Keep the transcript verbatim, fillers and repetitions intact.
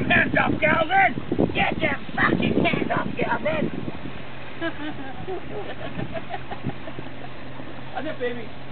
them hands off, Galvin! Get them fucking hands off, Galvin! How's it, baby?